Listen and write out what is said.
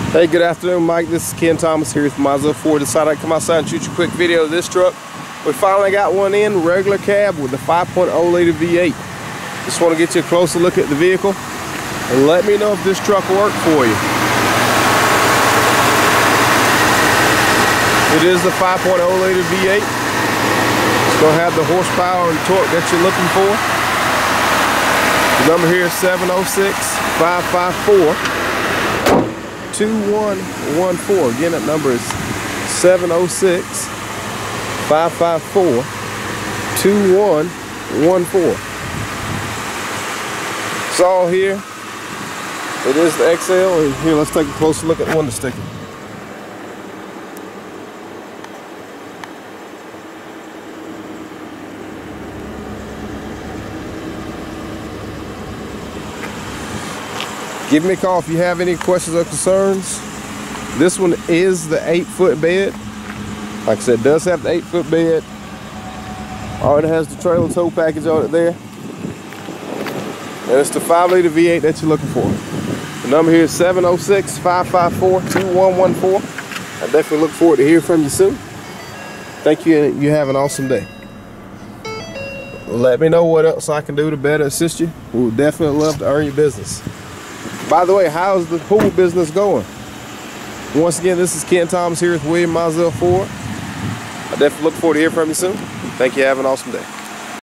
Hey, good afternoon, Mike. This is Ken Thomas here with MIzell Ford. Decided I'd come outside and shoot you a quick video of this truck. We finally got one in, regular cab with the 5.0 liter V8. Just want to get you a closer look at the vehicle and let me know if this truck will work for you. It is the 5.0 liter V8. It's going to have the horsepower and torque that you're looking for. The number here is 706-554-2114. Again, that number is 706-554-2114. It's all here. It is the XL. And here, let's take a closer look at the window sticker. Give me a call if you have any questions or concerns. This one is the 8-foot bed. Like I said, it does have the 8-foot bed. Already has the trailer tow package on it there. And it's the 5-liter V8 that you're looking for. The number here is 706-554-2114. I definitely look forward to hearing from you soon. Thank you, and you have an awesome day. Let me know what else I can do to better assist you. We would definitely love to earn your business. By the way, how's the pool business going? Once again, this is Ken Thomas here with MIzell Ford. I definitely look forward to hearing from you soon. Thank you. Have an awesome day.